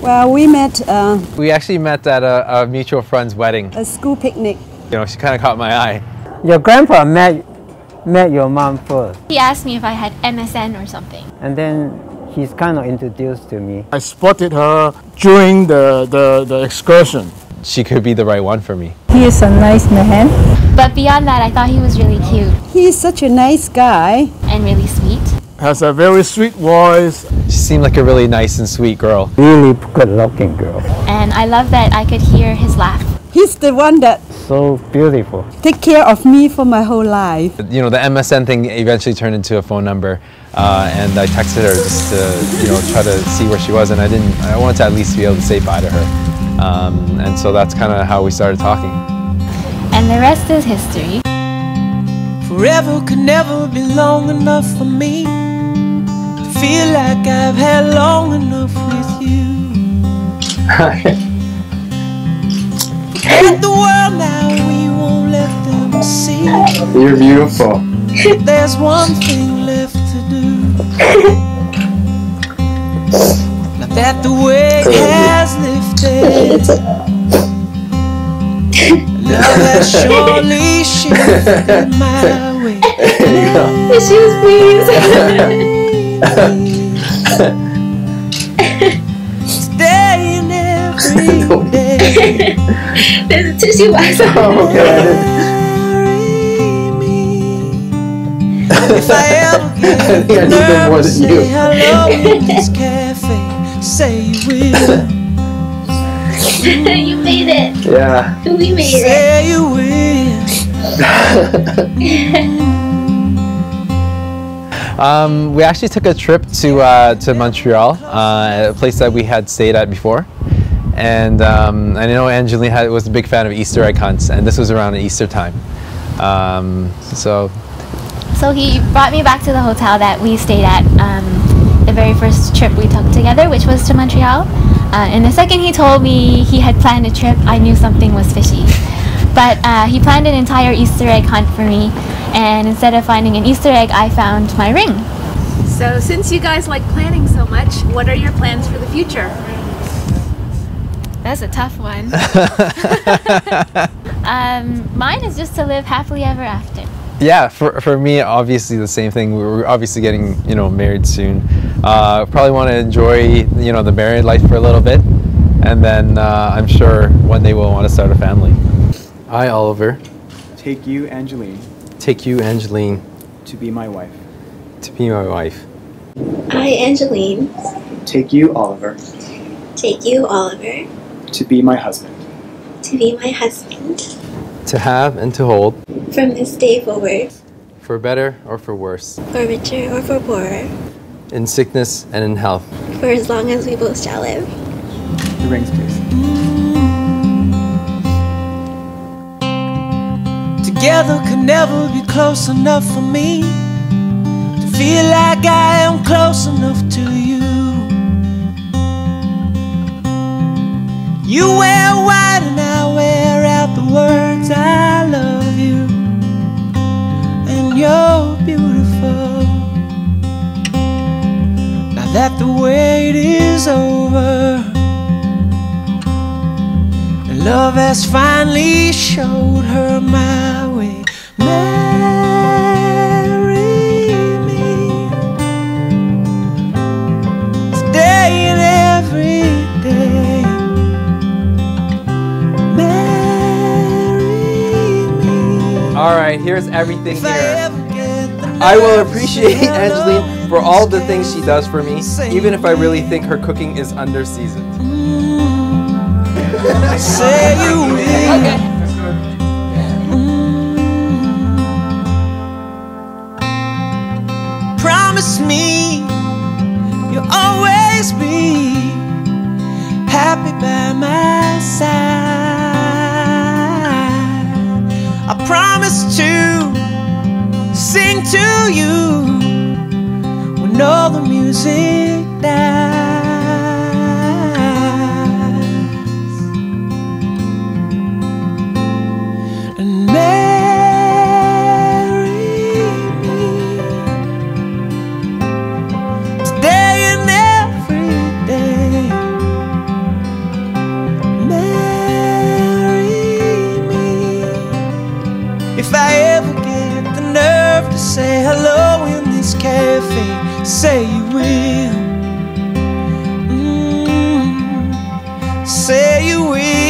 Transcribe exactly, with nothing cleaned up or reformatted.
Well, we met... Uh, we actually met at a, a mutual friend's wedding. A school picnic. You know, she kind of caught my eye. Your grandpa met, met your mom first. He asked me if I had M S N or something. And then he's kind of introduced to me. I spotted her during the, the, the excursion. She could be the right one for me. He is a nice man. But beyond that, I thought he was really cute. He's such a nice guy. And really sweet. Has a very sweet voice. She seemed like a really nice and sweet girl. Really good looking girl. And I love that I could hear his laugh. He's the one that so beautiful. Take care of me for my whole life. You know, the M S N thing eventually turned into a phone number, uh, and I texted her just to, you know, try to see where she was, and I didn't. I wanted to at least be able to say bye to her, um, and so that's kind of how we started talking. And the rest is history. Forever could never be long enough for me to feel like I've had long enough with you. Forget the world now, we won't let them see. You're beautiful. There's one thing left to do. Now that the weight has lifted, love has surely shifted my way. Tissues, please. Staying every day. There's a tissue box. Oh, if I ever get the nerve to say hello in this cafe, say you will. You made it. Yeah. We made say it. Say you will. um, we actually took a trip to uh, to Montreal, uh, a place that we had stayed at before. And um, I know Angeline had, was a big fan of Easter egg hunts, and this was around Easter time. Um, so. So he brought me back to the hotel that we stayed at um, the very first trip we took together, which was to Montreal. Uh, and the second he told me he had planned a trip, I knew something was fishy. But uh, he planned an entire Easter egg hunt for me, and instead of finding an Easter egg, I found my ring. So since you guys like planning so much, what are your plans for the future? That's a tough one. um, mine is just to live happily ever after. Yeah, for, for me, obviously the same thing. We're obviously getting, you know, married soon. Uh, probably want to enjoy, you know, the married life for a little bit. And then uh, I'm sure one day we'll want to start a family. I, Oliver. Take you, Angeline. Take you, Angeline. To be my wife. To be my wife. I, Angeline. Take you, Oliver. Take you, Oliver. To be my husband. To be my husband. To have and to hold. From this day forward. For better or for worse. For richer or for poorer. In sickness and in health. For as long as we both shall live. The rings, please. Together could never be close enough for me to feel like I am close enough to you. You wear white and I wear out the words I love you. And you're beautiful. Now that the wait is over, and love has finally showed her my way. Marry me today and every day. All right, here's everything here. I will appreciate Angeline for all the things she does for me, even if I really think her cooking is under-seasoned. Say you will. Okay. Promise me you'll always be happy by my side. I promise to sing to you when all the music dies. And marry me today and every day. If I ever get the nerve to say hello in this cafe, say you will. Mm, say you will.